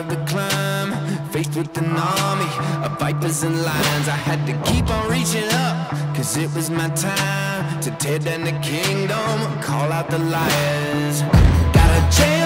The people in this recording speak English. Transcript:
of the climb, faced with an army of vipers and lions. I had to keep on reaching up, cause it was my time to tear down the kingdom, call out the liars. Got a chance